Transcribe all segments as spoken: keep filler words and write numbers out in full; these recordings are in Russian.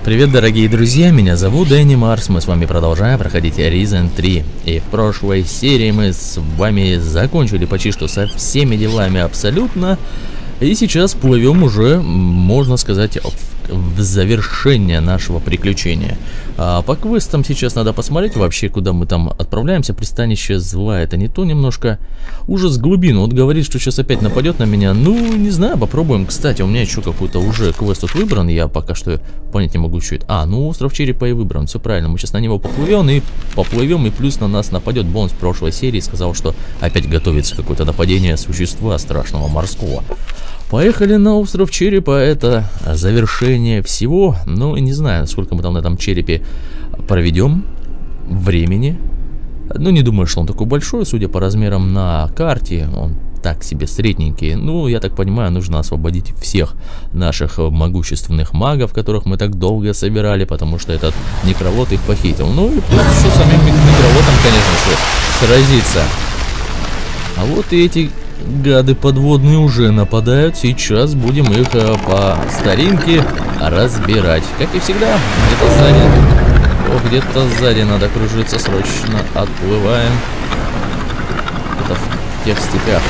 Привет, дорогие друзья, меня зовут Дэнни Марс, мы с вами продолжаем проходить Risen три. И в прошлой серии мы с вами закончили почти что со всеми делами абсолютно. И сейчас плывем уже, можно сказать, в завершение нашего приключения. А по квестам сейчас надо посмотреть вообще, куда мы там отправляемся. Пристанище зла, это не то немножко. Ужас глубин. Вот говорит, что сейчас опять нападет на меня. Ну, не знаю, попробуем. Кстати, у меня еще какой-то уже квест тут выбран. Я пока что понять не могу, что это. А, ну, остров черепа и выбран. Все правильно. Мы сейчас на него поплывем и поплывем. И плюс на нас нападет. Бонус в прошлой серии сказал, что опять готовится какое-то нападение существа страшного морского. Поехали на остров черепа, это завершение всего. Ну, не знаю, сколько мы там на этом черепе проведем времени. Ну, не думаю, что он такой большой, судя по размерам на карте. Он так себе средненький. Ну, я так понимаю, нужно освободить всех наших могущественных магов, которых мы так долго собирали, потому что этот некровод их похитил. Ну, и плюс еще самим некроводом, конечно же, сразиться. А вот и эти... гады подводные уже нападают. Сейчас будем их э, по старинке разбирать. Как и всегда, где-то сзади. О, где-то сзади надо кружиться. Срочно отплываем. Это в тех степях.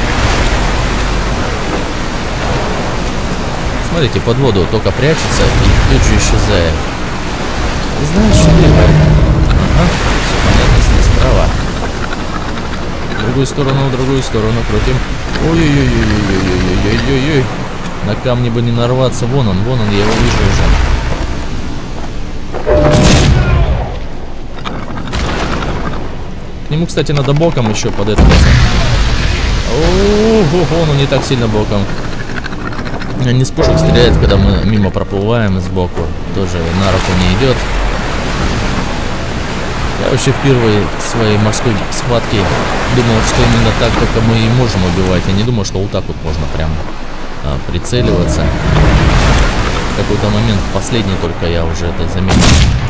Смотрите, под воду только прячется и тут же исчезает. Знаешь, что делать? Ага, все понятно, снизу справа. В другую сторону, в другую сторону крутим. Ой-ой-ой-ой-ой-ой-ой-ой-ой. На камни бы не нарваться. Вон он, вон он, я его вижу уже. К нему, кстати, надо боком еще под это. Ого, ну не так сильно боком. Не с пушек стреляет, когда мы мимо проплываем сбоку. Тоже на руку не идет. Я вообще впервые в своей морской схватке думал, что именно так только мы и можем убивать. Я не думал, что вот так вот можно прям а, прицеливаться. В какой-то момент, последний только я уже это заметил.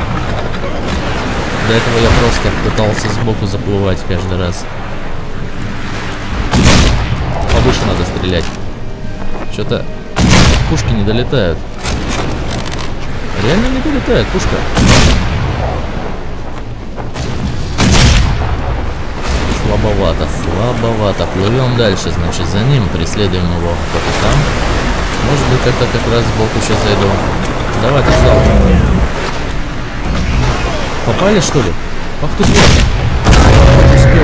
До этого я просто пытался сбоку заплывать каждый раз. Повыше надо стрелять. Что-то пушки не долетают. Реально не долетает пушка. Слабовато, слабовато. Плывем дальше, значит, за ним, преследуем его по пятам. Может быть, как-то как раз сбоку сейчас зайду. Давай, ты сдал. Попали, что ли? Ах ты сложно. Успел.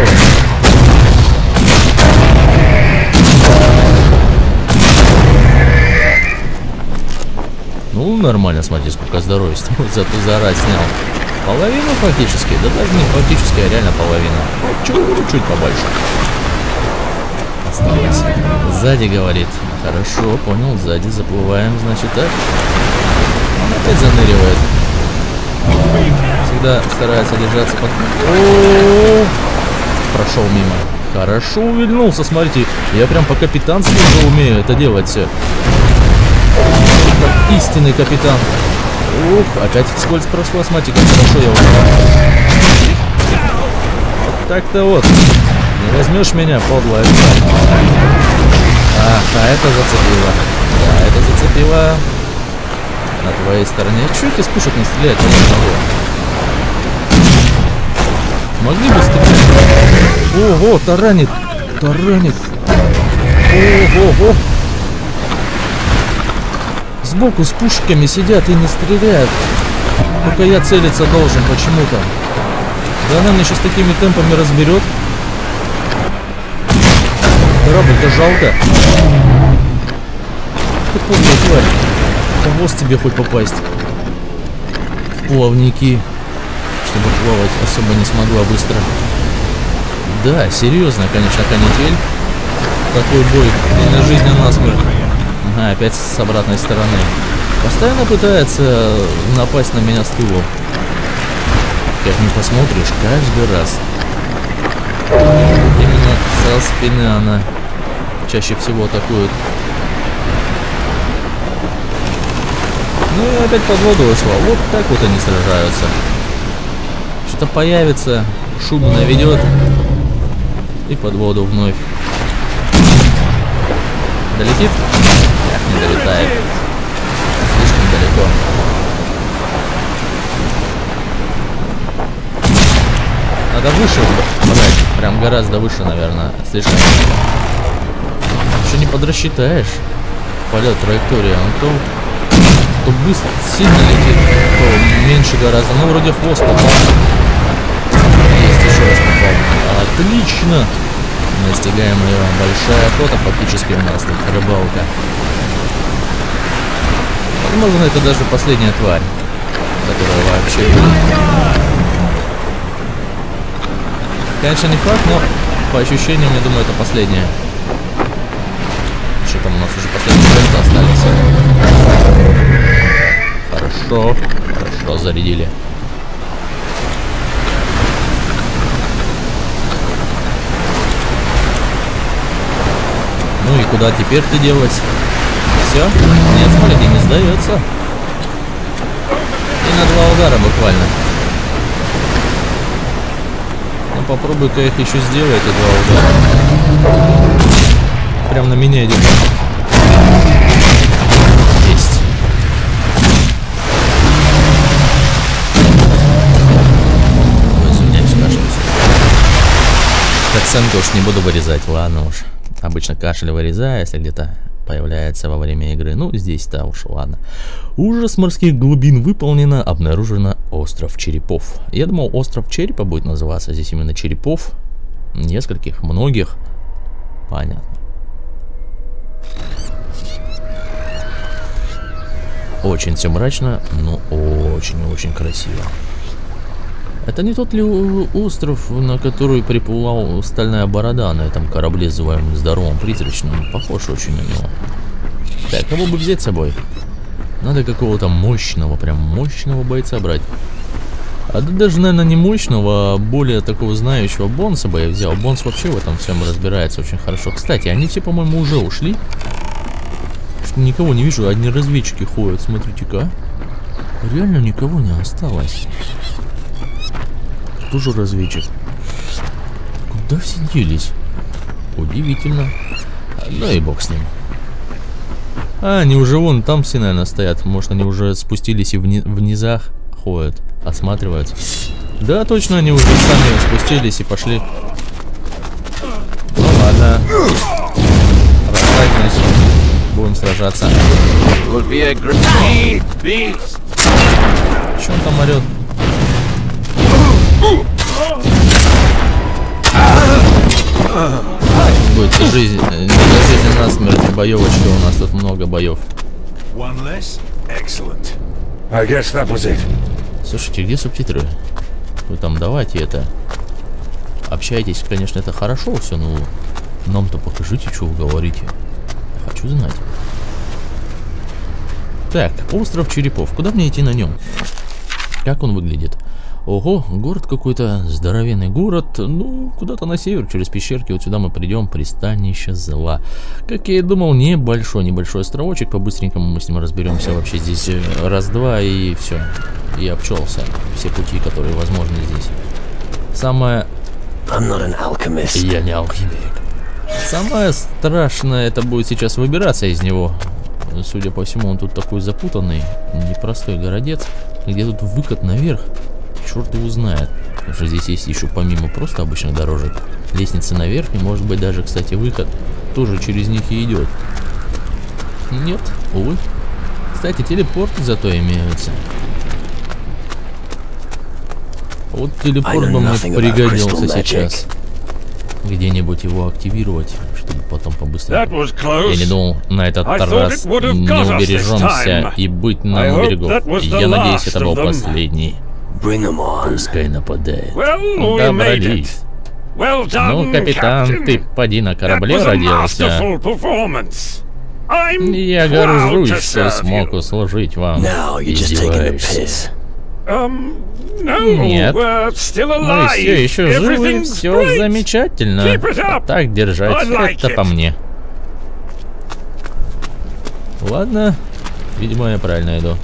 Ну, нормально, смотри, сколько здоровья. Зато заорать снял. Половину фактически, да даже не фактически, а реально половина. Чуть-чуть побольше. Осталось. Сзади, говорит. Хорошо, понял, сзади заплываем, значит, так. Он опять заныривает. Всегда старается держаться под... О-о-о-о! Прошел мимо. Хорошо увильнулся, смотрите. Я прям по-капитански уже умею это делать все. Как истинный капитан. Ух, опять вскользь прошла, смотрите, как хорошо я ушел. Вот так-то вот. Не возьмешь меня, подлая. Ах, а это зацепило. Да, это зацепило. На твоей стороне. Чего ты с пушек не стреляет? Я не могу. Могли бы стрелять. Ого, таранит. Таранит. Ого-го. Сбоку с пушками сидят и не стреляют. Только я целиться должен почему-то. Да она мне сейчас такими темпами разберет. Корабль-то жалко. Ты подлая тварь. Хвост тебе хоть попасть. В плавники. Чтобы плавать особо не смогла быстро. Да, серьезно, конечно, канитель. Такой бой. Не на жизнь, а на смерть. А, опять с обратной стороны. Постоянно пытается напасть на меня с тылу. Как не посмотришь, каждый раз. Именно со спины она чаще всего атакует. Ну и опять под воду ушла. Вот так вот они сражаются. Что-то появится, шубу наведет и под воду вновь. Долетит? Эх, не долетает. Слишком далеко. Да выше, блядь, прям гораздо выше, наверное. Слишком. Еще не подрасчитаешь полет, траектория. Он то, то быстро, сильно летит, то меньше гораздо. Ну, вроде хвост попал. Есть, еще раз попал. Отлично. Настигаем ее. Большая охота, фактически у нас тут рыбалка. Возможно, это даже последняя тварь, которая вообще будет. Конечно, не факт, но по ощущениям, я думаю, это последняя. Что там у нас уже последние места остались? Хорошо, хорошо зарядили. Ну и куда теперь ты делать? Все? Нет, смотри, не сдается. И на два удара буквально. Ну попробуй-ка их еще сделать, эти два удара. Прям на меня идет. Есть. Извиняюсь, кашляюсь. Оценку уж не буду вырезать, ладно уж. Обычно кашель вырезаю, если где-то появляется во время игры. Ну, здесь-то уж ладно. Ужас морских глубин выполнено. Обнаружено остров черепов. Я думал, остров черепа будет называться. Здесь именно черепов. Нескольких, многих. Понятно. Очень все мрачно, но очень-очень красиво. Это не тот ли остров, на который приплывал Стальная Борода на этом корабле, называемом Здоровым Призрачным? Похож очень на него. Так, кого бы взять с собой? Надо какого-то мощного, прям мощного бойца брать. А да даже, наверное, не мощного, а более такого знающего Бонса бы я взял. Бонс вообще в этом всем разбирается очень хорошо. Кстати, они все, по-моему, уже ушли. Никого не вижу, одни разведчики ходят, смотрите-ка. Реально никого не осталось. Тоже разведчик. Куда все делись? Удивительно. Ну и бог с ним. А, они уже вон там все, наверное, стоят. Может, они уже спустились и в, ни в низах ходят, осматриваются. Да, точно, они уже сами спустились и пошли. Ну ладно. Расслабьтесь. Будем сражаться. Че он там орет? Будет жизнь, не жизнь насмерть, боевочка, у нас тут много боев. Слушайте, где субтитры? Вы там давайте это. Общайтесь, конечно, это хорошо все, но нам-то покажите, что вы говорите. Я хочу знать. Так, остров черепов. Куда мне идти на нем? Как он выглядит? Ого, город какой-то, здоровенный город. Ну, куда-то на север, через пещерки. Вот сюда мы придем, пристанище зла. Как я и думал, небольшой, небольшой островочек. По-быстренькому мы с ним разберемся. Вообще здесь раз-два и все. Я обчелся. Все пути, которые возможны здесь. Самое... Я не алхимик. Самое страшное, это будет сейчас выбираться из него. Судя по всему, он тут такой запутанный, непростой городец. Где тут выкат наверх? Черт его знает. Потому что здесь есть еще помимо просто обычных дорожек лестница наверх, и может быть даже, кстати, выход тоже через них и идет. Нет, увы. Кстати, телепорты зато имеются. Вот телепорт бы мне пригодился сейчас. Где-нибудь его активировать, чтобы потом побыстрее. Я не думал, на этот раз не убережемся и быть на берегу. Я надеюсь, это был последний. Пускай нападает. Добрались. Ну, капитан, ты поди на корабле родился. Я горжусь, что смог услужить вам. Издеваешься. Нет, мы все еще живы, все замечательно. А так держать, это по мне. Ладно, видимо, я правильно иду.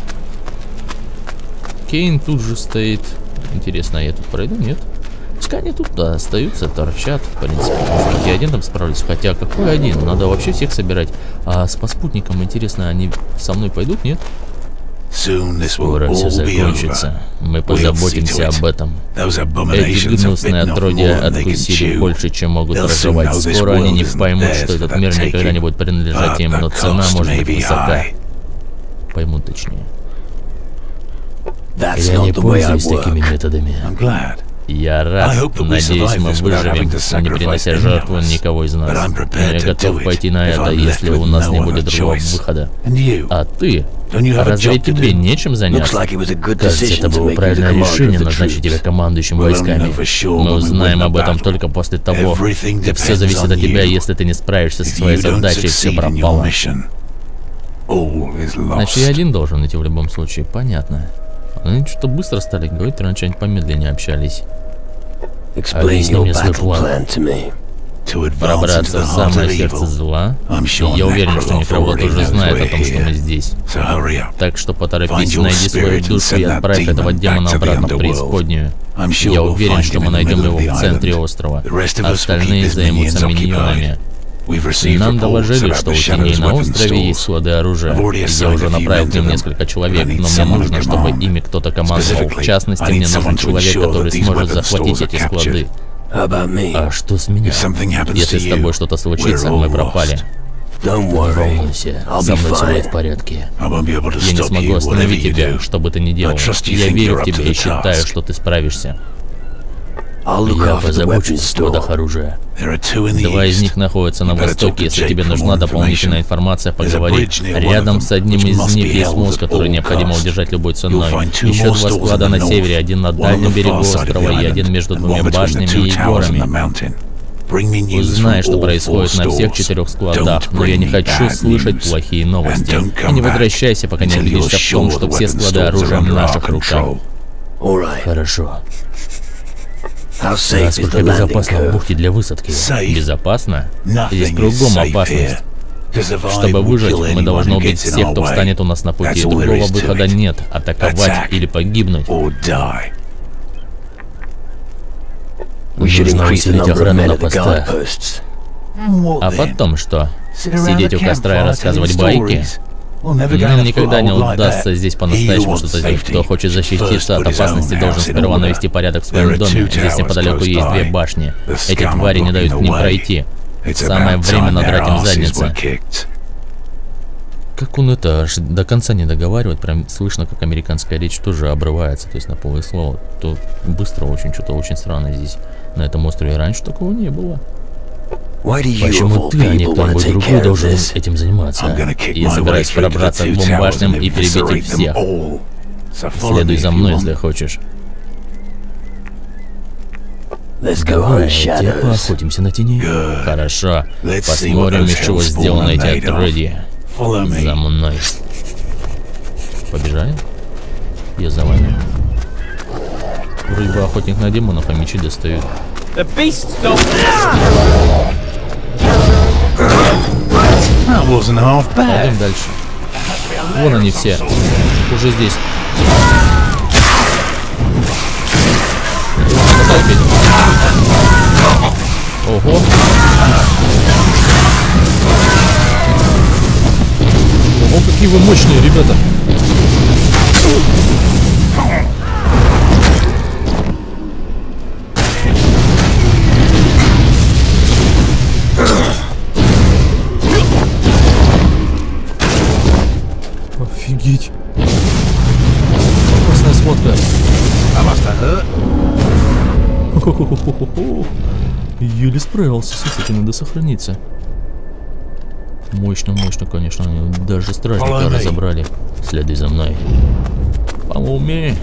Кейн тут же стоит. Интересно, я тут пройду? Нет. Пускай они тут, да, остаются, торчат. В принципе, может, я один там справлюсь. Хотя, какой один? Надо вообще всех собирать. А с по спутникам, интересно, они со мной пойдут? Нет? Скоро все закончится. Мы позаботимся об этом. Эти гнусные отродья откусили больше, чем могут проживать. Скоро они не поймут, что этот мир никогда не будет принадлежать им, но цена может быть высока. Поймут точнее. Я не пользуюсь такими методами. Я рад. Надеюсь, мы выживем, не принося жертву никого из нас. Я готов пойти на это, если у нас не будет другого выхода. А ты? Разве тебе нечем заняться? Кажется, это было правильное решение назначить тебя командующим войсками. Мы узнаем об этом только после того, как все зависит от тебя, если ты не справишься со своей задачей, все пропало. Значит, я один должен идти в любом случае, понятно. Они что-то быстро стали говорить, раньше они помедленнее общались. Объясни мне свой план. Пробраться в самое сердце зла. И я уверен, что Некровод уже знает о том, что мы здесь. Так что поторопись, найди свою душу и отправь этого демона обратно в преисподнюю. Я уверен, что мы найдем его в центре острова. Остальные займутся миньонами. Нам доложили, что у теней на острове есть склады оружия. Я уже направил к ним несколько человек, но мне нужно, чтобы ими кто-то командовал. В частности, мне нужен человек, который сможет захватить эти склады. А что с меня? Если с тобой что-то случится, мы пропали. Не волнуйся, со мной все будет в порядке. Я не смогу остановить тебя, что бы ты ни делал. Я верю в тебя и считаю, что ты справишься. Я позабочусь о складах оружия. Два из них находятся на востоке. Если тебе нужна дополнительная информация, поговори. Рядом с одним из них есть мост, который необходимо удержать любой ценой. Еще два склада на севере, один на дальнем берегу острова и один между двумя башнями и горами. Узнай, что происходит на всех четырех складах, но я не хочу слышать плохие новости. И не возвращайся, пока не убедишься в том, что все склады оружия в наших руках. Хорошо. Насколько безопасно в бухте для высадки? Безопасно? Здесь кругом опасность. Чтобы выжить, мы должны убить всех, кто встанет у нас на пути. Другого выхода нет. Атаковать или погибнуть. Нужно усилить охрану на постах. А потом что? Сидеть у костра и рассказывать байки? Нам никогда не удастся здесь по-настоящему что-то сделать. Кто хочет защититься от опасности, должен сперва навести порядок в своем доме. Здесь неподалеку есть две башни. Эти твари не дают к ним пройти. Самое время надрать им задницы. Как он это аж до конца не договаривает, прям слышно, как американская речь тоже обрывается, то есть на полуслова. То быстро очень, что-то очень странно здесь. На этом острове раньше такого не было. Почему ты, а не кто-нибудь другой должен этим заниматься? Я собираюсь пробраться к двум башням и перебить их всех. Следуй за мной, если хочешь. Давай, теперь поохотимся на теней. Хорошо. Посмотрим, из чего сделаны эти отродья. За мной. Побежали? Я за вами. Вроде бы охотник на демонов, а мечи достают. Пойдем дальше. Вон они все. Уже здесь. Ого. Ого, какие вы мощные, ребята. Офигеть. Опасная схватка. Еле справился. Слушайте, надо сохраниться. Мощно, мощно, конечно. Даже стражника разобрали. Следуй за мной. Follow me.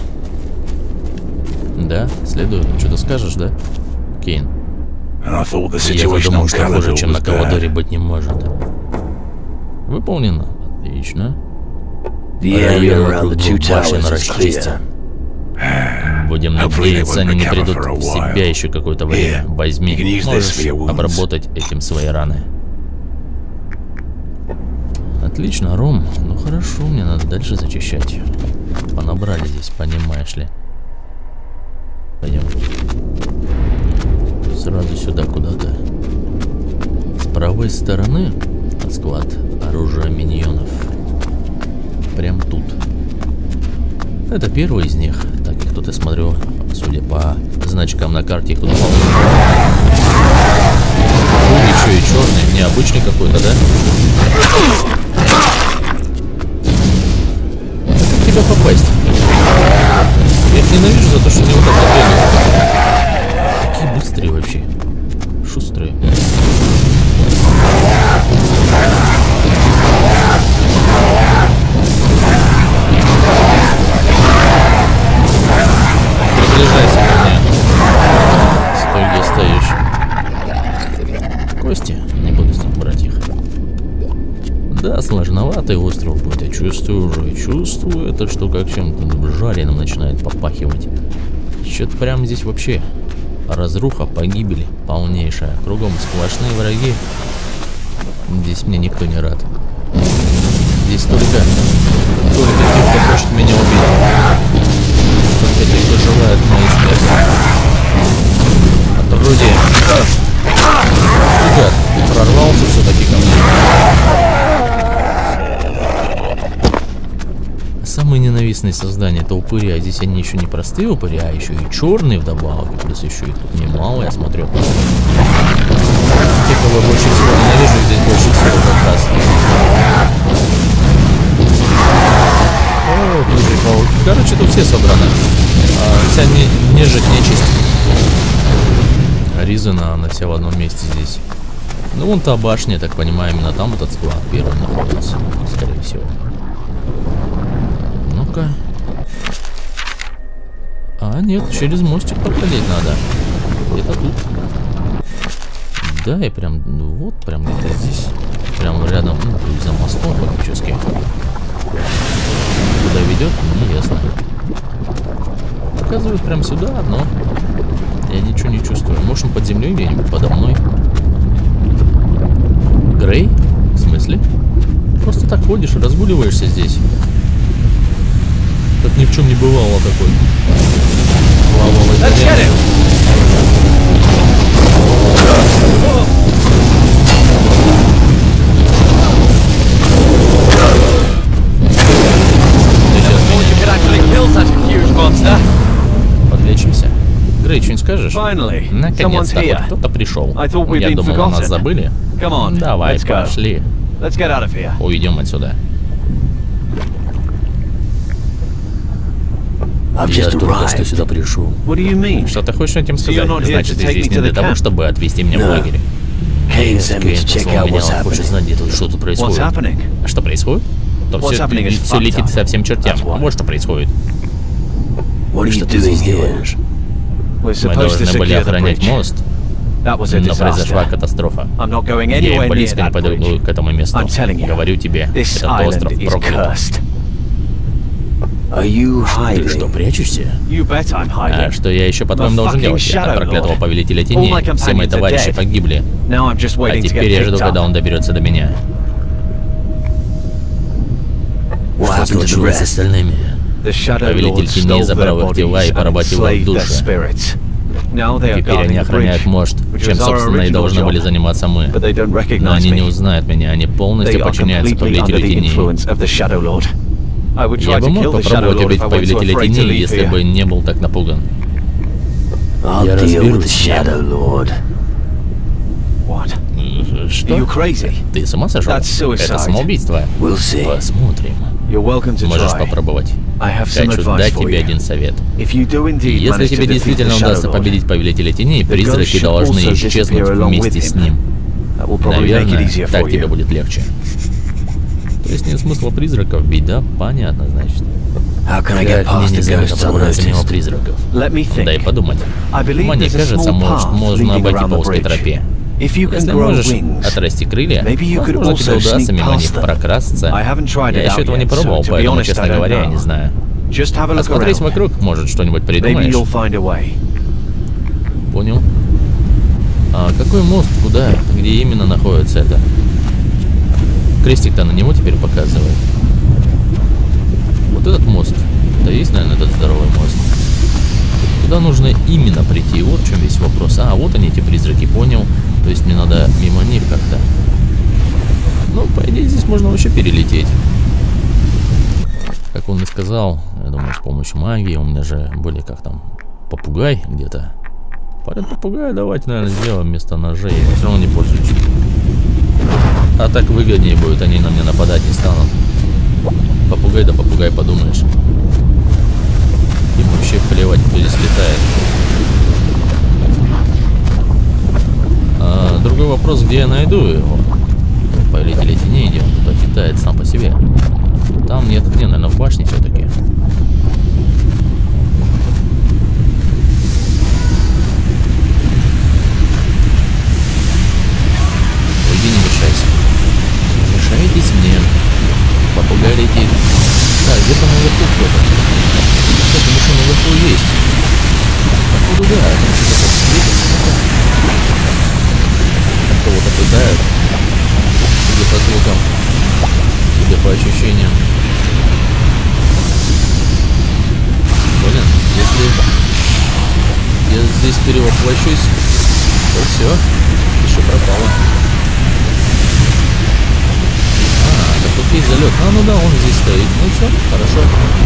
Да, следуй. Что-то скажешь, да, Кейн? Я задумал, что хуже, чем на Каладоре быть не может. Выполнено. Отлично. Район вокруг двух башен расчистен. Будем надеяться, они не придут в себя еще какое-то время. Возьми, можешь обработать этим свои раны. Отлично, Ром. Ну хорошо, мне надо дальше зачищать. Понабрали здесь, понимаешь ли. Пойдем. Сразу сюда куда-то. С правой стороны склад оружия миньонов. Прям тут. Это первый из них. Так, их тут я смотрю, судя по значкам на карте, их тут мало. Ой, еще и черный, необычный какой-то, да? Как тебя попасть? Я их ненавижу за то, что они вот так бегают. Какие быстрые вообще. Шустрые. Приближайся ко мне. Стой, где стоишь. Кости. Не буду с них брать их. Да, сложноватый остров будет. Я чувствую уже. Чувствую это, что как чем-то жареным начинает попахивать. Что-то прям здесь вообще разруха, погибель полнейшая. Кругом сплошные враги. Здесь мне никто не рад. Здесь только, только те, кто хочет меня убить. Только те, кто желает моей смерти. Отродье. Гад, прорвался все-таки ко мне. Самые ненавистные создания — это упыри, а здесь они еще не простые упыри, а еще и черные вдобавок, плюс еще их тут немало, я смотрю. Те, кого я больше всего ненавижу, здесь больше всего как раз. О, тут же пауки. Короче, тут все собраны. А, вся не, нежить, нечисть. Ризена, она вся в одном месте здесь. Ну, вон та башня, я так понимаю, именно там этот склад первый находится, скорее всего. Ну-ка. А, нет, через мостик проходить надо. Где-то тут. Да, и прям, ну вот, прям где-то здесь. Прям рядом, ну, за мостом фактически. Куда ведет, не ясно. Показывают прям сюда, но я ничего не чувствую. Может, он под землей где-нибудь подо мной? Грей? В смысле? Просто так ходишь, разгуливаешься здесь. Как ни в чем не бывало такой. Лавовый деревья. Подлечимся. Грей, что-нибудь скажешь? Наконец-то хоть кто-то пришел. Я думал, нас забыли. Давай, пошли. Уйдем отсюда. Я только что сюда пришел. Что ты хочешь этим сказать? Значит, ты здесь не для того, чтобы отвезти меня в лагерь. Кейн послал меня, он хочет знать, где тут что-то происходит. А что происходит? То все, все летит совсем чертям. Вот что происходит. Что ты здесь делаешь? Мы должны были охранять мост, но произошла катастрофа. Я и близко не подойду к этому месту. Говорю тебе, этот остров проклят. Ты что, прячешься? А что я еще по-твоему должен делать? От проклятого повелителя теней все мои товарищи погибли. А теперь я жду, когда он доберется до меня. Что случилось с остальными? Повелитель теней забрал их тела и поработил их души. Теперь они охраняют мост, чем, собственно, и должны были заниматься мы. Но они не узнают меня, они полностью подчиняются повелителю теней. Я бы мог попробовать убить повелителя теней, если бы не был так напуган. Я разберусь с ним. Что? Ты с ума сошел? Это самоубийство. Посмотрим. Можешь попробовать. Хочу дать тебе один совет. Если тебе действительно удастся победить повелителя теней, призраки должны исчезнуть вместе с ним. Наверное, так тебе будет легче. То есть нет смысла призраков бить, да? Понятно, значит. Как мне незаметно пробраться мимо призраков? Дай подумать. Мне кажется, может, можно обойти по узкой тропе. Если можешь отрасти крылья, возможно, тебе удастся мимо них прокрасться. Я еще этого не пробовал, поэтому, честно говоря, я не знаю. Осмотрись вокруг, может, что-нибудь придумаешь. Понял. А какой мост? Куда? Где именно находится это? Крестик-то на него теперь показывает. Вот этот мост. Да есть, наверное, этот здоровый мост. Куда нужно именно прийти? Вот в чем весь вопрос. А, вот они, эти призраки, понял. То есть мне надо мимо них как-то. Ну, по идее, здесь можно вообще перелететь. Как он и сказал, думаю, с помощью магии. У меня же были как там, попугай где-то. Парень попугай, давайте, наверное, сделаем вместо ножей. Я все равно не пользуюсь. А так выгоднее будет, они на меня нападать не станут. Попугай да попугай, подумаешь. Им вообще плевать, кто здесь летает. А, другой вопрос, где я найду его? Повелитель теней, где он туда летает сам по себе. Там нет, где, наверное, в башне все-таки. Уйди, не мешайся. Не мешайтесь мне. Попугай летит. Да, где-то наверху кто-то. Кстати, еще наверху есть. Походу, да, там что-то светится. Кого-то пытают. Судя по звукам, судя по ощущениям. Блин, если я здесь перевоплощусь, то все, еще пропало. А, так тут есть залет. А, ну да, он здесь стоит. Ну все, хорошо.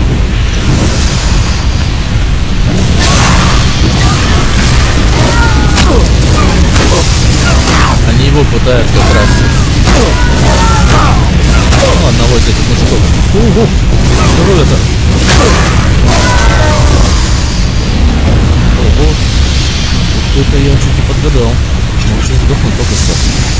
Они его пытают как раз. Ну, одного из этих мужиков. Ого! Что это? Ого! Вот это я чуть не подгадал. Мог сейчас сдохнуть только что.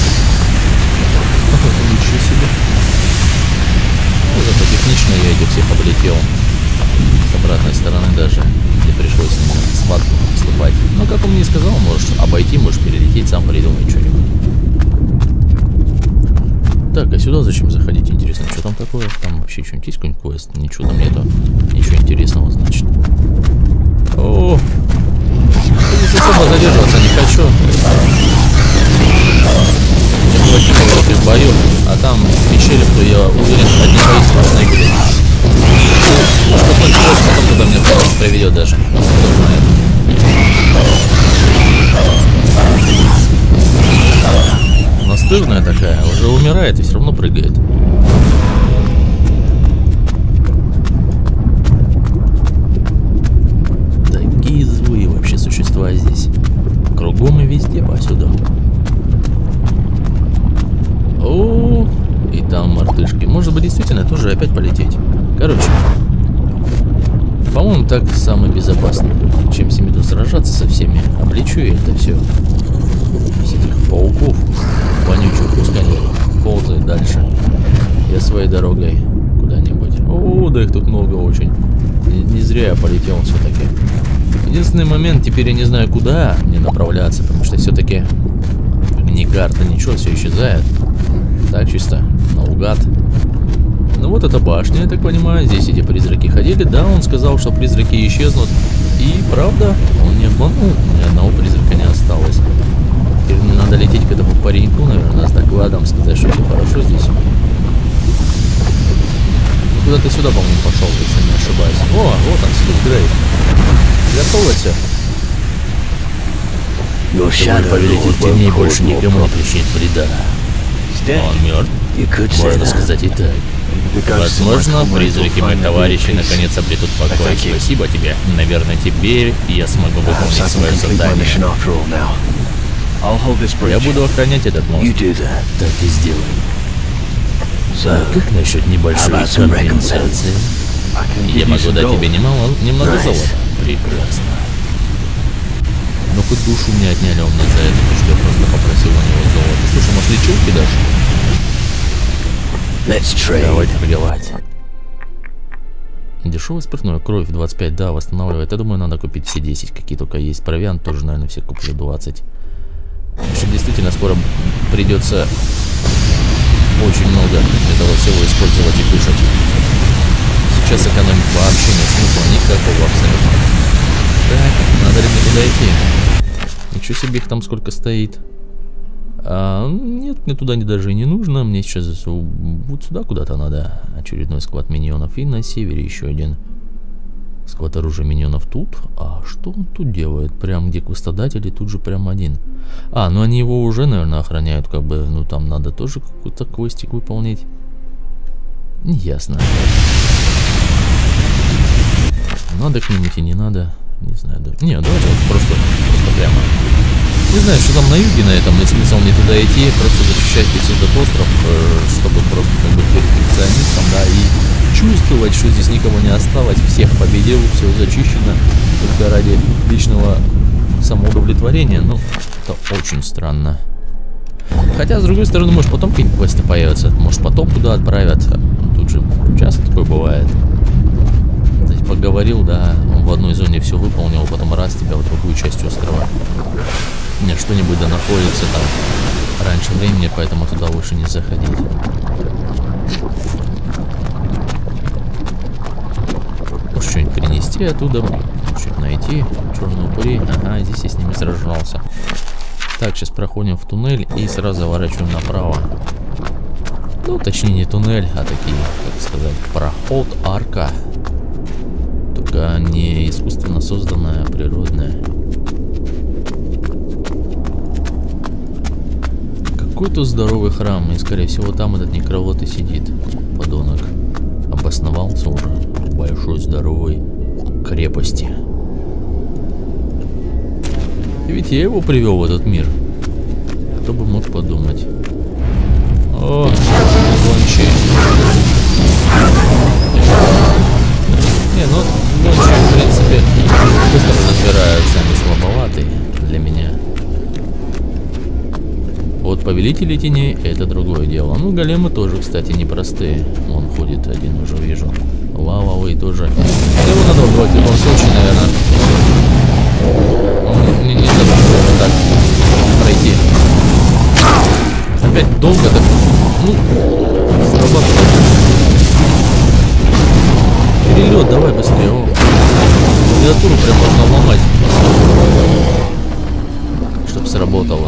Ничего себе. Ну, зато технично я этих всех облетел. С обратной стороны даже. Мне пришлось с ним схватку вступать. Но как он мне сказал, можешь обойти, можешь перелететь, сам придумай что-нибудь. Так, а сюда зачем заходить? Интересно, что там такое? Там вообще что-нибудь есть, какой-нибудь квест? Ничего там нету. Ничего интересного, значит. О, здесь особо задерживаться не хочу. Я хватило в этих боев, а там в пещере, то я уверен, одни бои страшные были. Может, какой-нибудь квест потом туда меня приведет даже. Кто знает. Настырная такая, уже умирает и все равно прыгает. Такие злые вообще существа здесь. Кругом и везде повсюду. О, и там мартышки. Может быть, действительно тоже опять полететь. Короче, по-моему, так самое безопасное, чем с ними тут сражаться со всеми. Облечу я это все. С этих пауков вонючих, пускай они ползают дальше. Я своей дорогой куда-нибудь. О, да их тут много очень. Не, не зря я полетел все-таки. Единственный момент, теперь я не знаю, куда мне направляться, потому что все-таки ни карта, ничего, все исчезает. Так, чисто наугад. Ну вот эта башня, я так понимаю, здесь эти призраки ходили. Да, он сказал, что призраки исчезнут. И правда, он не обманул, ни одного призрака не осталось. Теперь мне надо лететь к этому пареньку, наверное, с докладом, сказать, что все хорошо здесь. Куда ты сюда, по-моему, пошел, если не ошибаюсь. О, вот он сидит, Грей. Готовься. Твой повелитель теней больше никому не причинит вреда. Он мертв? Можно сказать и так. Возможно, призраки моих товарищей наконец обретут покой. Спасибо тебе. Наверное, теперь я смогу выполнить свое задание. Я буду охранять этот мост. Так и сделай. А как насчет небольшой компенсации? Я могу дать тебе немало, немного золота. Прекрасно. Но хоть душу мне отняли у меня за это, потому что я просто попросил у него золото. Слушай, может, лечилки даже? Давай торговать. Дешевое спиртное, кровь двадцать пять, да, восстанавливает. Я думаю, надо купить все десять, какие только есть. Провиант тоже, наверное, все куплю двадцать. Потому что действительно скоро придется очень много этого всего использовать и кушать. Сейчас экономить вообще нет смысла никакого абсолютно. Так, надо ли мне туда идти? Ничего себе, их там сколько стоит. А, нет, мне туда не, даже и не нужно. Мне сейчас вот сюда куда-то надо. Очередной склад миньонов. И на севере еще один склад оружия миньонов тут. А что он тут делает? Прям где квестодатели, тут же прям один. А, ну они его уже, наверное, охраняют. Как бы, ну там надо тоже какой-то квестик выполнить. Ясно. Надо к ним идти, не надо. Не знаю, да. Не, давайте вот просто, просто прямо. Не знаю, что там на юге на этом, и смысл не туда идти, просто зачищать весь этот остров, чтобы просто как бы перфекционистом, да, и чувствовать, что здесь никого не осталось, всех победил, все зачищено, только ради личного самоудовлетворения. Ну, это очень странно. Хотя, с другой стороны, может потом какие-нибудь квесты появятся, может потом куда отправят. Тут же часто такое бывает. То есть поговорил, да, он в одной зоне все выполнил, потом раз тебя в другую часть острова. Нет, что-нибудь да находится там раньше времени, поэтому туда лучше не заходить. Может что-нибудь принести оттуда, что-нибудь найти, черные упыри. Ага, здесь я с ними сражался. Так, сейчас проходим в туннель и сразу заворачиваем направо. Ну, точнее не туннель, а такие, как сказать, проход, арка. Только не искусственно созданная, а природная. Какой-то здоровый храм, и скорее всего там этот некровод и сидит, подонок. Обосновался уже в большой здоровой крепости. И ведь я его привел в этот мир. Кто бы мог подумать. О, гончие. Не, ну гончие, в принципе, быстро разбираются, они слабоватые для меня. Вот повелители теней — это другое дело. Ну, големы тоже, кстати, непростые. Он ходит один, уже вижу. Лавовый тоже. Его надо убивать в любом случае, наверное. Он не, не забыл так пройти. Опять долго так. Ну, срабатывает. Перелет, давай быстрее. О. Клавиатуру прям можно ломать. Чтоб сработало.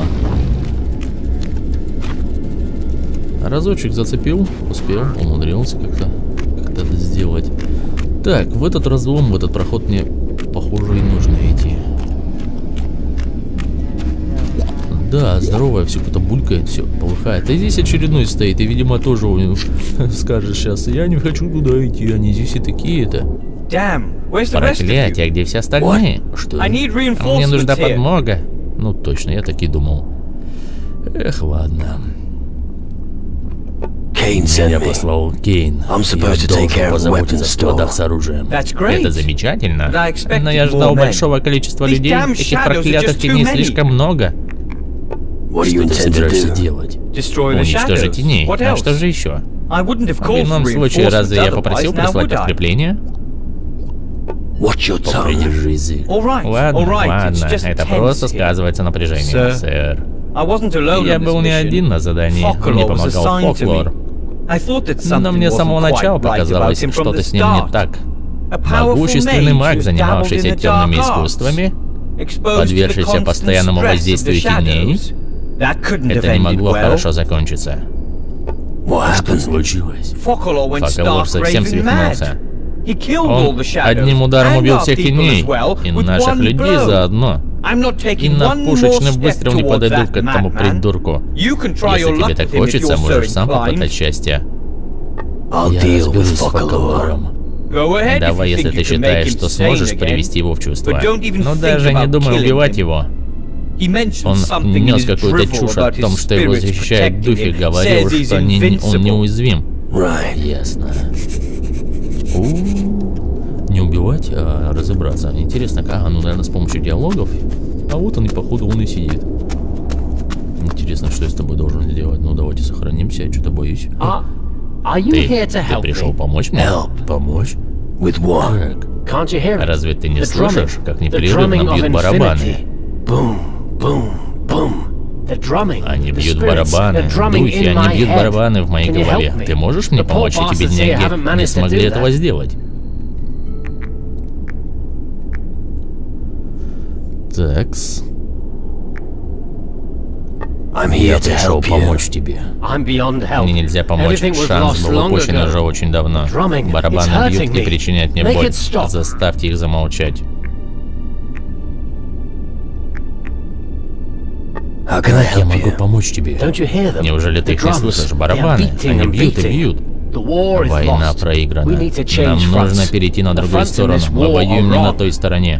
Разочек зацепил, успел, умудрился как-то как-то это сделать. Так, в этот разлом, в этот проход мне, похоже, и нужно идти. Да, здоровая, все кто-то булькает, все, полыхает. А здесь очередной стоит, и, видимо, тоже у него скажет сейчас: я не хочу туда идти, они здесь и такие-то. Проклятие, где все остальные? Что? Мне нужна подмога. Ну, точно, я так и думал. Эх, ладно. Меня послал Кейн. Я должен позаботиться о складах с оружием. Это замечательно, но я ждал большого количества людей. Этих проклятых теней слишком много. Что ты собираешься делать? Уничтожить теней. А что же еще? В ином случае, разве я попросил прислать подкрепление? Попридержи язык. Ладно, ладно, это просто сказывается напряжение, сэр. Я был не один на задании, мне помогал Фоклор. Но мне с самого начала показалось, что-то с ним не так. Могущественный маг, занимавшийся темными искусствами, подвергшийся постоянному воздействию теней, это не могло хорошо закончиться. Что случилось? Фоклор совсем свихнулся. Он одним ударом убил всех теней, и наших людей заодно. И на пушечный выстрел не подойду к этому придурку. Если тебе так хочется, можешь сам попытать счастье. Я разберусь с Фоклором. Давай, если ты считаешь, что сможешь привести его в чувство. Но даже не думай убивать его. Он нес какую-то чушь о том, что его защищают духи, говорил, что не, он неуязвим. Ясно. У -у -у. Не убивать, а разобраться. Интересно, ага, ну, наверное, с помощью диалогов. А вот он и, походу, он и сидит. Интересно, что я с тобой должен сделать. Ну, давайте сохранимся, я что-то боюсь. А, ты, ты пришел помочь мне? Помочь? Как? Разве ты не слышишь, как непрерывно бьют барабаны? Они бьют барабаны, духи, они бьют барабаны в моей голове. Ты можешь мне помочь? Эти бедняги не смогли этого сделать. Такс. Я пришел помочь тебе. Мне нельзя помочь. Шанс был упущен уже очень давно. Барабаны бьют и причиняют мне боль. Заставьте их замолчать. Как я могу помочь тебе? Неужели ты их не слышишь? Барабаны. Они бьют и бьют. Война проиграна. Нам нужно перейти на другую сторону. Мы воюем не на той стороне.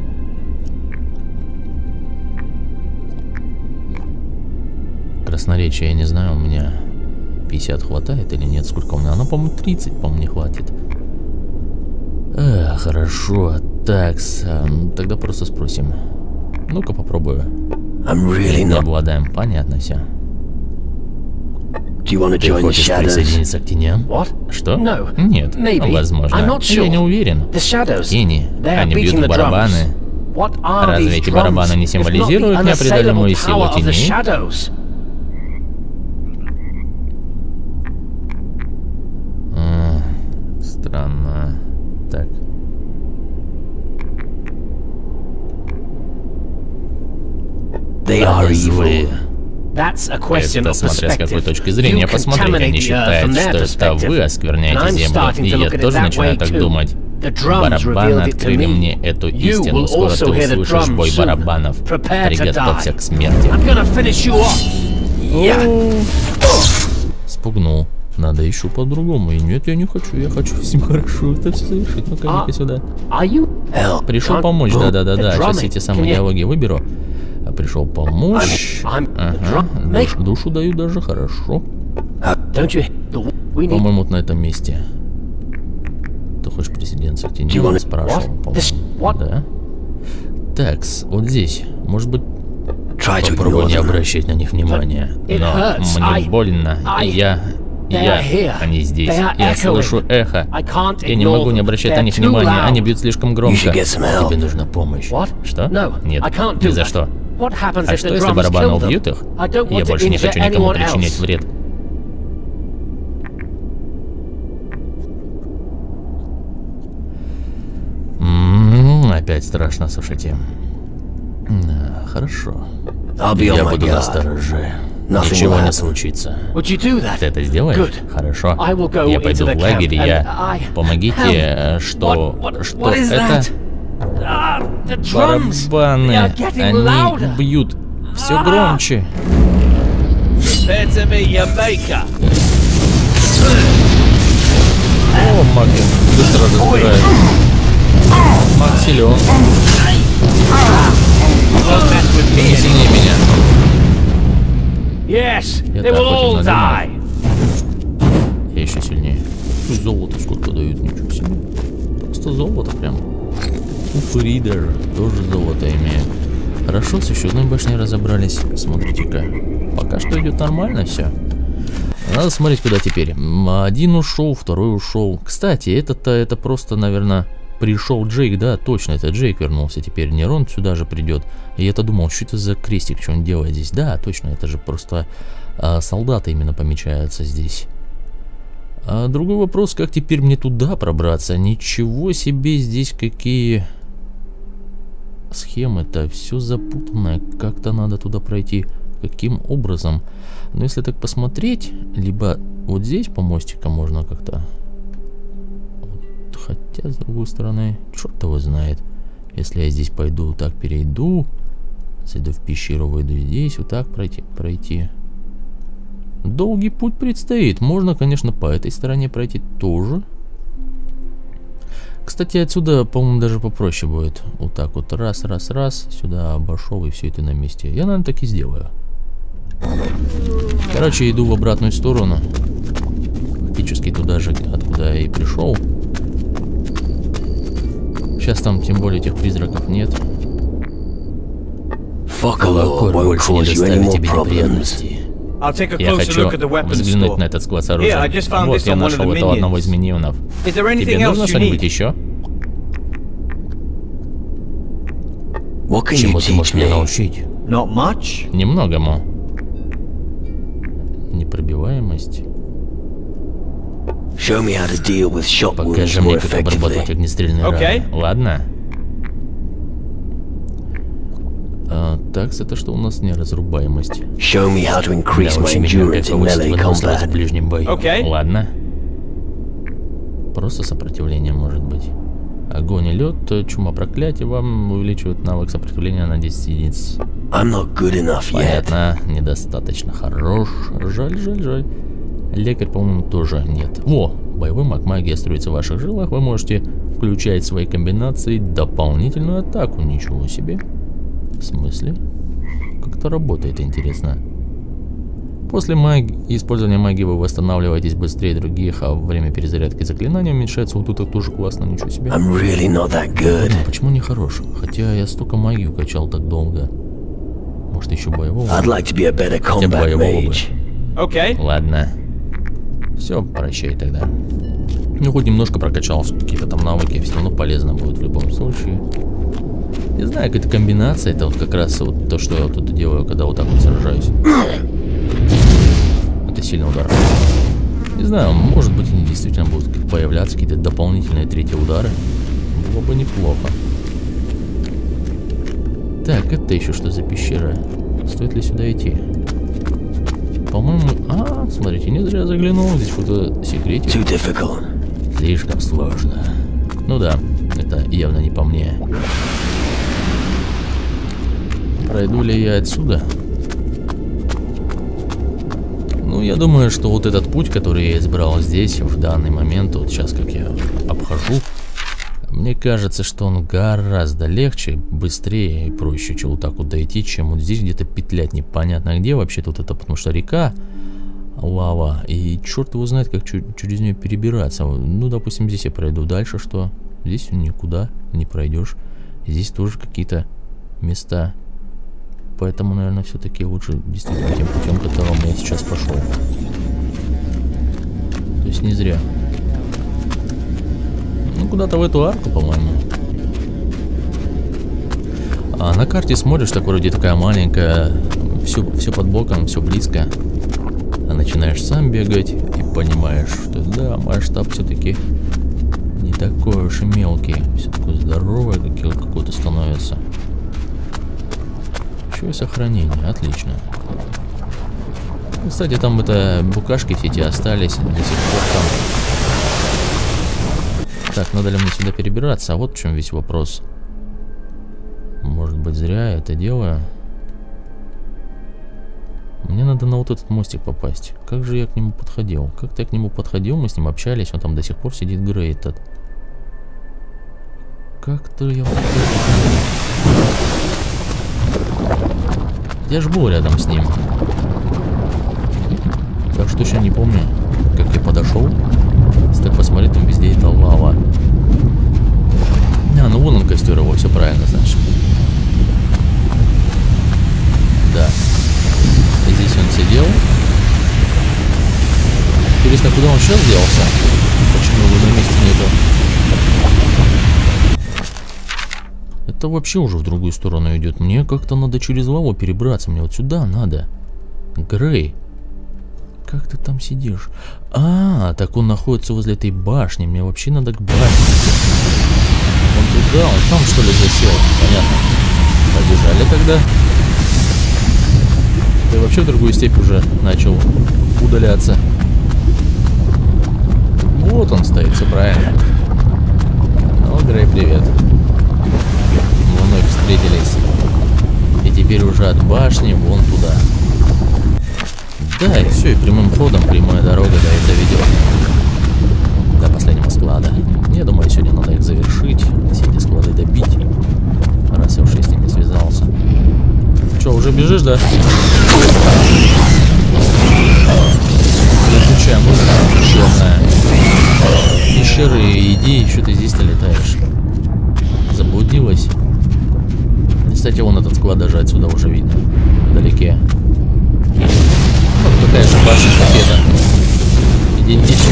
Красноречие, я не знаю, у меня пятьдесят хватает или нет, сколько у меня? Оно, по-моему, тридцать, по-моему, не хватит. А, хорошо, так, тогда просто спросим. Ну-ка попробую. Really не обладаем, понятно все. Ты хочешь присоединиться к теням? Что? No. Нет, Maybe. возможно. Sure. Я не уверен. Тени, они бьют в барабаны. Разве эти барабаны не символизируют неопределимую силу теней? А, странно. Так. Они злые. Это смотря с какой точки зрения посмотреть, они считают, что это вы оскверняете землю, и я тоже начинаю так думать. Барабаны открыли мне эту истину. Скоро ты услышишь бой барабанов. Приготовься к смерти. Спугнул. Надо еще по-другому. И нет, я не хочу, я хочу с ним хорошо это все завершить. Ну-ка, иди-ка сюда. Пришел помочь, да-да-да-да. Сейчас эти самые диалоги выберу. Пришел помочь. Ага. Душ, душу даю даже, хорошо. По-моему, вот на этом месте. Ты хочешь присоединиться к теням? Спрашивал, по-моему. Да. Такс, вот здесь. Может быть, попробуй не обращать на них внимания. Но мне больно. Я... Я... Они здесь. Я слышу эхо. Я не могу не обращать на них внимания. Они бьют слишком громко. Тебе нужна помощь. Что? Нет, ни за что. А что, если барабаны убьют их? Я больше не хочу никому причинять вред. М-м-м, опять страшно, слушайте. А, хорошо. Я буду настороже. Ничего не случится. Ты это сделаешь? Хорошо. Я пойду в лагерь, я... Помогите, что... Что это? Барабаны. Они бьют все громче. О, маг быстро разбирает. Маг силен. Не сильнее меня. Yes, Я they will all die. Я еще сильнее. Золото сколько дают, ничего себе. Просто золото прям. Упыри даже, тоже золото имеют. Хорошо, с еще одной башней разобрались. Смотрите-ка. Пока что идет нормально все. Надо смотреть, куда теперь. Один ушел, второй ушел. Кстати, это-то это просто, наверное, пришел Джейк, да, точно, это Джейк вернулся. Теперь Нерон сюда же придет. И я-то думал, что это за крестик, что он делает здесь. Да, точно, это же просто а, солдаты именно помечаются здесь. А другой вопрос, как теперь мне туда пробраться? Ничего себе, здесь какие схемы-то, все запутанное. Как-то надо туда пройти. Каким образом? Но если так посмотреть, либо вот здесь по мостикам можно как-то... Хотя, с другой стороны, черт его знает. Если я здесь пойду, так перейду, зайду в пещеру, выйду здесь, вот так пройти, пройти. Долгий путь предстоит. Можно, конечно, по этой стороне пройти тоже. Кстати, отсюда, по-моему, даже попроще будет. Вот так вот, раз, раз, раз, сюда обошел, и все это на месте. Я, наверное, так и сделаю. Короче, иду в обратную сторону. Фактически туда же, откуда я и пришел. Сейчас там, тем более, этих призраков нет. Колоколь больше не доставит тебе неприятностей. Я хочу взглянуть на этот склад с оружием. Вот, я нашел этого одного из миньонов. Тебе нужно что-нибудь еще? Чему ты можешь меня научить? Немногому. Непробиваемость. Покажи мне, как обрабатывать огнестрельные раны. Ладно. А, так, это что у нас? Неразрубаемость. Научи меня, как повысить выносливость в ближнем бою. Ладно. Просто сопротивление может быть. Огонь и лед, чума, проклятие вам увеличивают навык сопротивления на десять единиц. Понятно, недостаточно хорош. Жаль, жаль, жаль. Лекарь, по-моему, тоже нет. Во, Боевой маг, магия строится в ваших жилах. Вы можете включать в свои комбинации дополнительную атаку. Ничего себе. В смысле? Как это работает, интересно. После маги... использования магии вы восстанавливаетесь быстрее других, а во время перезарядки заклинания уменьшается. Вот это тоже классно, ничего себе. I'm really not that good. Ну, почему не хорош? Хотя я столько магию качал так долго. Может, еще боевого? I'd like to be a better Хотя combat боевого бы. mage. Okay. Ладно. Все, прощай тогда. Ну, хоть немножко прокачался, какие-то там навыки, все равно полезно будет в любом случае. Не знаю, какая-то комбинация, это вот как раз вот то, что я вот тут делаю, когда вот так вот сражаюсь. Это сильный удар. Не знаю, может быть, они действительно будут появляться какие-то дополнительные третьи удары. Было бы неплохо. Так, это еще что за пещера? Стоит ли сюда идти? По-моему... А, смотрите, не зря заглянул. Здесь какой-то секретик. Too difficult. Слишком сложно. Ну да, это явно не по мне. Пройду ли я отсюда? Ну, я думаю, что вот этот путь, который я избрал здесь, в данный момент, вот сейчас как я обхожу, мне кажется, что он гораздо легче, быстрее и проще, чем вот так вот дойти, чем вот здесь где-то петлять непонятно где вообще тут это, потому что река, лава, и черт его знает, как через нее перебираться. Ну, допустим, здесь я пройду, дальше что? Здесь никуда не пройдешь. Здесь тоже какие-то места. Поэтому, наверное, все-таки лучше действительно тем путем, которым я сейчас пошел. То есть не зря. Ну, куда-то в эту арку, по-моему. А на карте смотришь, так вроде такая маленькая, все, все под боком, все близко. А начинаешь сам бегать и понимаешь, что да, масштаб все-таки не такой уж и мелкий. Все такое здоровое какое-то становится. Еще и сохранение, отлично. Кстати, там это букашки все эти остались, до сих пор там. Так, надо ли мне сюда перебираться? А вот в чем весь вопрос. Может быть, зря я это делаю. Мне надо на вот этот мостик попасть. Как же я к нему подходил? Как-то я к нему подходил, мы с ним общались, он там до сих пор сидит, Грей этот. Как-то я... Я же был рядом с ним. Так что точно не помню, как я подошел. Если так посмотреть, там везде это лава. А, ну вон он костер его, все правильно, значит. Да. Здесь он сидел. Интересно, куда он сейчас делся? Почему его на месте нету? Это вообще уже в другую сторону идет. Мне как-то надо через лаву перебраться. Мне вот сюда надо. Грей. Как ты там сидишь? А, так он находится возле этой башни. Мне вообще надо к башне. Он туда, он там что ли засел? Понятно. Побежали тогда. Ты вообще в другую степь уже начал удаляться. Вот он стоит, все правильно. Ну, Грей, привет. Мы вновь встретились. И теперь уже от башни вон туда. Да, и все, и прямым ходом прямая дорога до этого ведет. До последнего склада. Я думаю, сегодня надо их завершить. Все эти склады добить. Раз я уж с ними связался. Че, уже бежишь, да? Летучая музыка пещерная. Пещеры, иди, что ты здесь-то летаешь? Заблудилась? Кстати, вон этот склад даже отсюда уже видно. Вдалеке. Вот такая же башня торпеда. Идентично.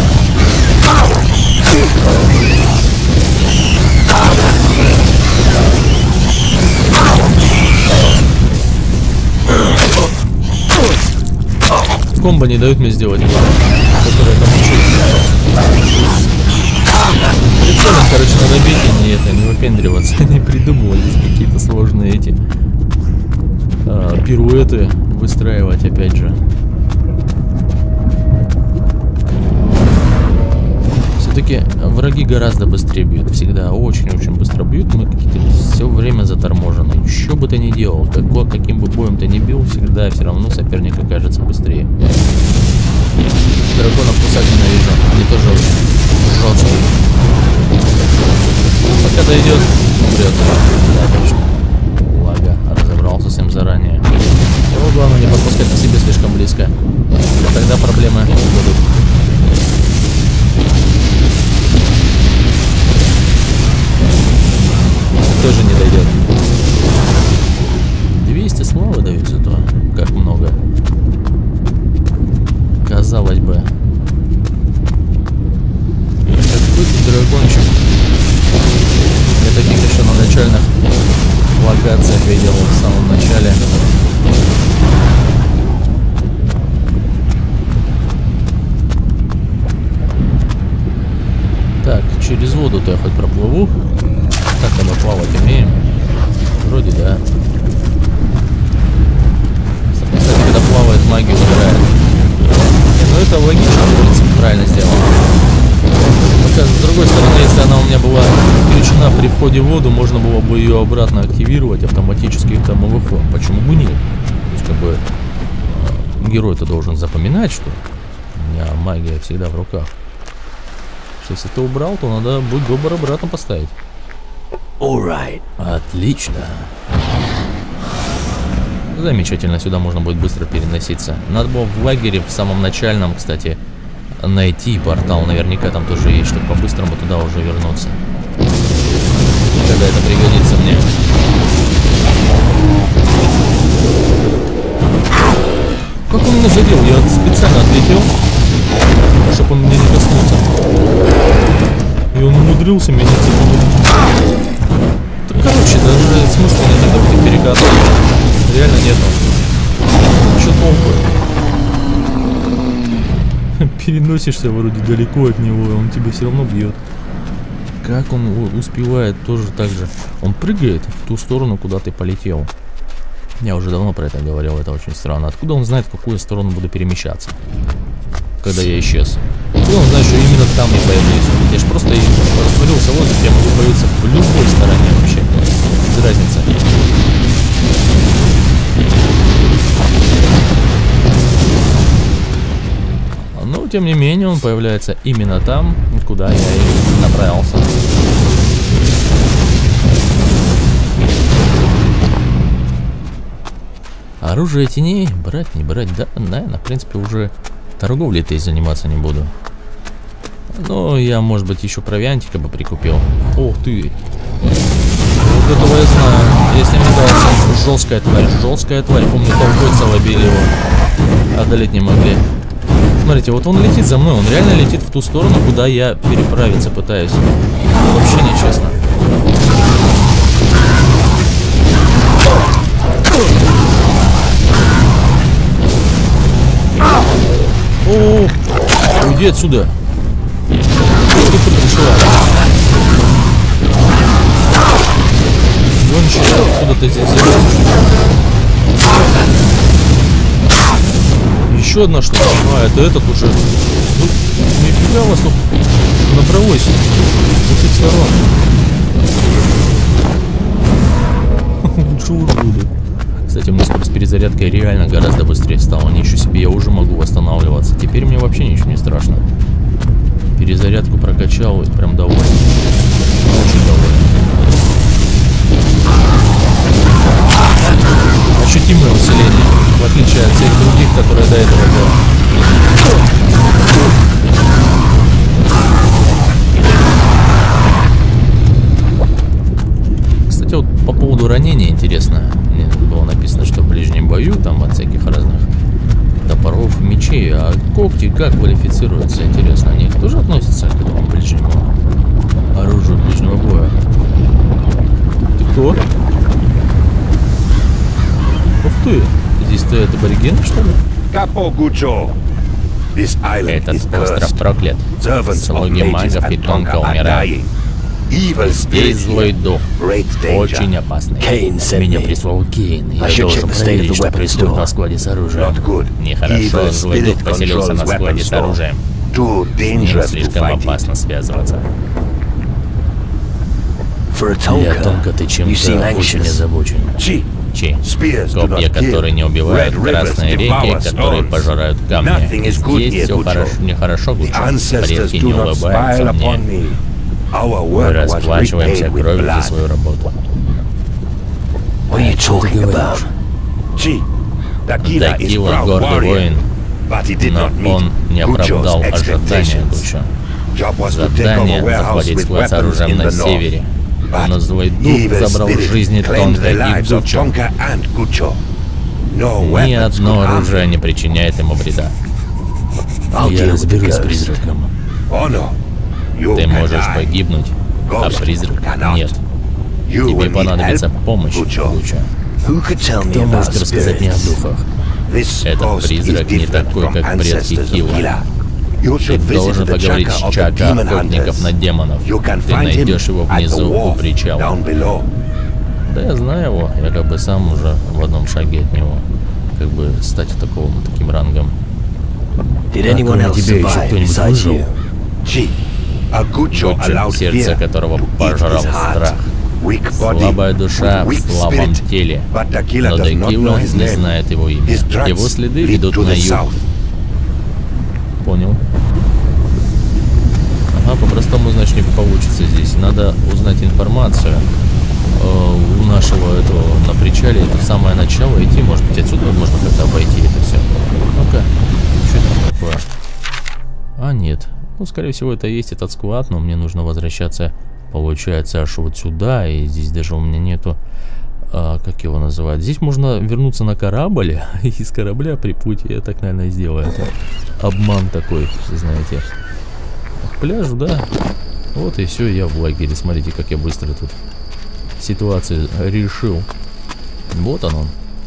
Комбо не дают мне сделать, который там учит. Прицельно, короче, надо бить и не это, не выпендриваться, не придумывать какие-то сложные эти а, пируэты выстраивать, опять же. Все-таки враги гораздо быстрее бьют, всегда очень-очень быстро бьют, мы какие-то все время заторможены. Что бы ты ни делал, какой, каким бы боем ты ни бил, всегда все равно соперник окажется быстрее. Драконов кусать ненавижу. Они тоже очень жесткие. Пока дойдет, умрет. Да, точно. Лага. Разобрался с ним заранее. Его главное не подпускать к себе слишком близко. Тогда проблемы будут. Тоже не дойдет. двести славы дают зато. Как много. Казалось бы. Какой-то дракончик. Я таких еще на начальных локациях видел в самом начале. Так, через воду-то я хоть проплыву. Так мы плавать умеем. Вроде да. Кстати, когда плавает, магия убирает. Не, ну это логично, в принципе, правильно сделано. Хотя, с другой стороны, если она у меня была включена при входе в воду, можно было бы ее обратно активировать автоматически там эй вэ эф. Почему бы нет? То есть, как бы, герой-то должен запоминать, что у меня магия всегда в руках. Что если ты убрал, то надо будет добр обратно поставить. Alright. Отлично. Замечательно, сюда можно будет быстро переноситься. Надо было в лагере в самом начальном, кстати, найти портал. Наверняка там тоже есть, чтобы по-быстрому туда уже вернуться. Когда это пригодится мне. Как он меня задел? Я специально отлетел, чтобы он меня не коснулся. И он умудрился меня не цепануть. Так, короче, даже смысла нет этого перекатывать. Реально нету. Чё толку? Переносишься вроде далеко от него, и он тебя все равно бьет. Как он успевает тоже так же? Он прыгает в ту сторону, куда ты полетел. Я уже давно про это говорил, это очень странно. Откуда он знает, в какую сторону буду перемещаться, когда я исчез? Откуда он знает, что именно там я появлюсь? Я же просто растворился в воздухе, я могу появиться в любой стороне вообще. Без разницы. Но, тем не менее, он появляется именно там, куда я и направился. Оружие теней брать, не брать, да, наверное, в принципе, уже торговлей-то и заниматься не буду. Но я, может быть, еще провиантика бы прикупил. Ох ты! Вот этого я знаю. Если мне дался жесткая тварь, жесткая тварь, помню, толкойца лобили его. Одолеть не могли. Смотрите, вот он летит за мной, он реально летит в ту сторону, куда я переправиться пытаюсь. Вообще нечестно. О, уйди отсюда. Что ты пришла? Гончая, откуда ты здесь залезешь? Еще одна штука. А, это этот уже. Ну, нифига вас тут набралось со всех сторон. Лучше уроды. Кстати, у меня скорость перезарядки реально гораздо быстрее стала. Ничего себе, я уже могу восстанавливаться. Теперь мне вообще ничего не страшно. Перезарядку прокачал и прям доволен. Очень доволен. Ощутимое усиление, в отличие от всех других, которые до этого было. Кстати, вот по поводу ранения интересно. Мне было написано, что в ближнем бою, там от всяких разных топоров, мечей, а когти как квалифицируются, интересно, они тоже относятся к этому ближнему оружию ближнего боя? Ты кто? Ух ты, здесь стоят аборигены, что ли? Этот остров проклят. Слуги магов и тонко умирают. Здесь злой дух. Очень опасный. Меня прислал Кейн. Я должен проверить, что происходит на складе с оружием. Нехорошо, злой дух поселился на складе с оружием. С ним слишком опасно связываться. Для Тонка ты чем-то очень озабочен. мечи. Копья, которые не убивают, красные реки, которые пожирают камни. Здесь все хорошо, нехорошо, Гуччо. Предки не улыбаются мне. Мы расплачиваемся кровью за свою работу. Что ты говоришь? Дакила — гордый воин, но он не оправдал ожидания Гуччо. Задание — захватить склад с оружием на севере. Но злой дух забрал жизни Тонка и Гуччо. Ни одно оружие не причиняет ему вреда. Я разберусь с призраком. Ты можешь погибнуть, а призрак нет. Тебе понадобится помощь, Гуччо. Кто может рассказать мне о духах? Этот призрак не такой, как предки Килла. Ты должен поговорить с Чака, охотников на демонов. Ты найдешь его внизу у причала. Да я знаю его, я как бы сам уже в одном шаге от него. Как бы стать таким, таким рангом. А кроме тебя еще кто-нибудь выжил? Гуччо, сердце которого пожрал страх. Слабая душа в слабом теле. Но Дакила не знает его имя. Его следы ведут на юг. Понял. Ага, по-простому, значит, не получится здесь. Надо узнать информацию. Э, у нашего этого на причале это самое начало идти. Может быть, отсюда можно как-то обойти это все. Ну-ка, что это такое? А, нет. Ну, скорее всего, это есть этот склад, но мне нужно возвращаться, получается, аж вот сюда. И здесь даже у меня нету... А, как его называют? Здесь можно вернуться на корабль, и из корабля при пути я так, наверное, сделаю. Это обман такой, знаете. К пляжу, да. Вот и все, я в лагере. Смотрите, как я быстро тут ситуацию решил. Вот он он.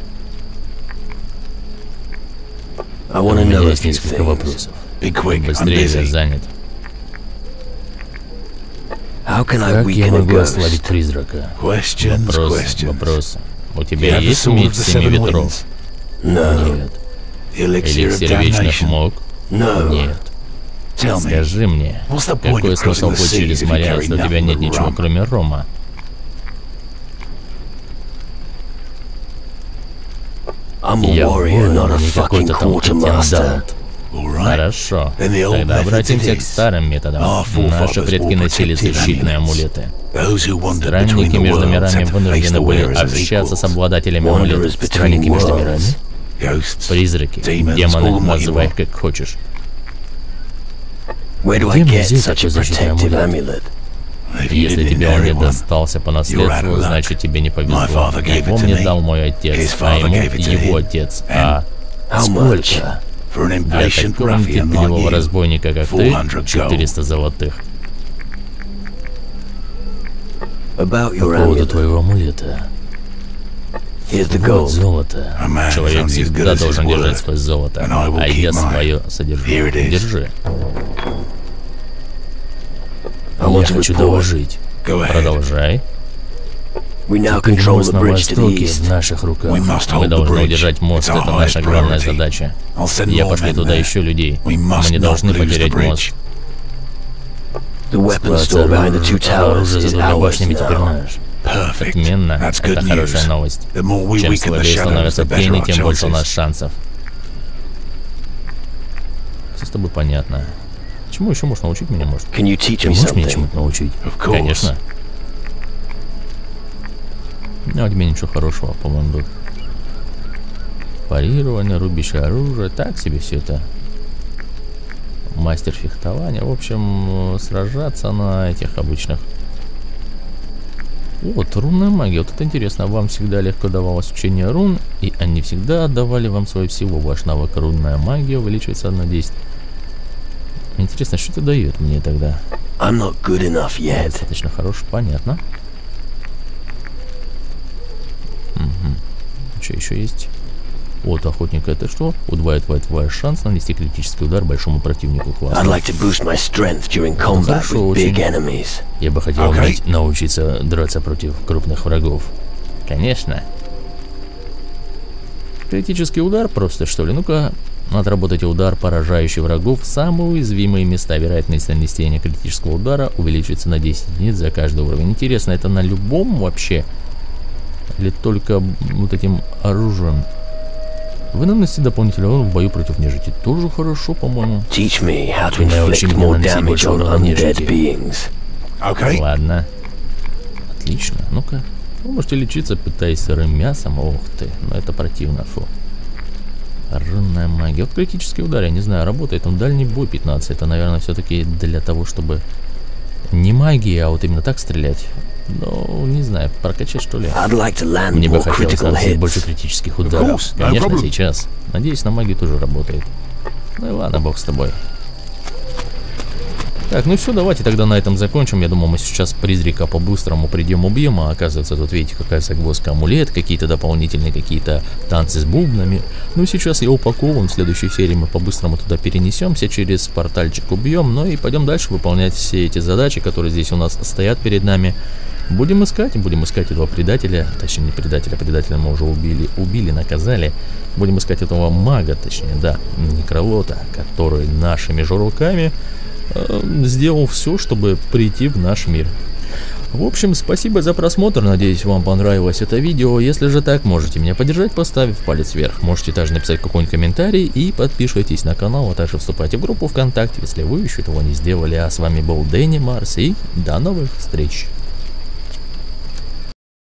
У меня есть несколько вопросов. Быстрее, я занят. Как я могу ослабить призрака? Вопрос, вопрос. У тебя есть меч семи ветров? Нет. Эликсир вечных мук? Нет. Скажи мне, какой смысл путь через моря, если у тебя нет ничего, кроме рома? Я воин, а не какой-то там претендант. Хорошо. Тогда обратимся к старым методам. Наши предки носили защитные амулеты. Странники между мирами вынуждены были общаться с обладателями амулетов. Странники между мирами? Призраки, демоны, называй их как хочешь. Где мне взять такой защитный амулет? Если тебе он не достался по наследству, значит тебе не повезло. Его мне дал мой отец, а ему его отец. А сколько? Для такого терпеливого разбойника, как ты, четыреста золотых. По поводу твоего амулета. Вот золото. Человек всегда должен держать свое золото, а я свое содержу. Держи. Я хочу доложить. Продолжай. Теперь мост на востоке в наших руках. Мы должны удержать мост, это наша главная задача. Я пошлю туда еще людей. Мы не должны потерять мост. Оружие за двумя башнями теперь наш. Отменно, это хорошая новость. Чем слабее становятся тени, тем больше у нас шансов. Все с тобой понятно. Чему еще можешь научить меня, может? Ты можешь меня чему-то научить? Конечно. А у тебя ничего хорошего, по-моему, тут. Парирование, рубящее оружие, так себе все это. Мастер фехтования, в общем, сражаться на этих обычных. Вот, рунная магия, вот это интересно, вам всегда легко давалось учение рун, и они всегда отдавали вам свою силу, ваш навык рунная магия увеличивается на десять. Интересно, что это дает мне тогда? I'm not good enough yet. Достаточно хорош, понятно. Угу. Что еще есть? Вот охотника это что? Удваивает твой шанс нанести критический удар большому противнику класса. Like Хорошо, очень. Я бы хотел okay. научиться драться против крупных врагов. Конечно. Критический удар просто что ли? Ну-ка, отработайте удар, поражающий врагов в самые уязвимые места. Вероятность нанесения критического удара увеличивается на десять единиц за каждый уровень. Интересно, это на любом вообще? Или только вот этим оружием? Вы наносите дополнительный урон в бою против нежити. Тоже хорошо, по-моему. Teach me how to Научи inflict меня more наносить damage больше on урона undead нежити. beings. Okay. Ладно. Отлично. Ну-ка. Вы можете лечиться, питаясь сырым мясом. Ох ты, ну это противно, фу. Рунная магия. Вот критический удар, я не знаю, работает он дальний бой пятнадцать. Это, наверное, все-таки для того, чтобы не магия, а вот именно так стрелять. Ну, не знаю, прокачать что ли. I'd like to land Мне бы more хотелось critical наносить больше hits. критических ударов. course, no Конечно, problem. сейчас. Надеюсь, на магию тоже работает. Ну и ладно, бог с тобой. Так, ну все, давайте тогда на этом закончим. Я думал, мы сейчас призрака по-быстрому придем, убьем, а оказывается, тут видите, какая загвоздка, амулет, какие-то дополнительные, какие-то танцы с бубнами. Ну сейчас я упакован, в следующей серии мы по-быстрому туда перенесемся, через портальчик убьем, ну и пойдем дальше выполнять все эти задачи, которые здесь у нас стоят перед нами. Будем искать, будем искать этого предателя, точнее не предателя, предателя мы уже убили, убили, наказали. Будем искать этого мага, точнее, да, некролота, который нашими же руками сделал все, чтобы прийти в наш мир. В общем, спасибо за просмотр, надеюсь, вам понравилось это видео. Если же так, можете меня поддержать, поставив палец вверх. Можете также написать какой-нибудь комментарий и подпишитесь на канал, а также вступайте в группу ВКонтакте, если вы еще этого не сделали. А с вами был Дэнни Марс, и до новых встреч!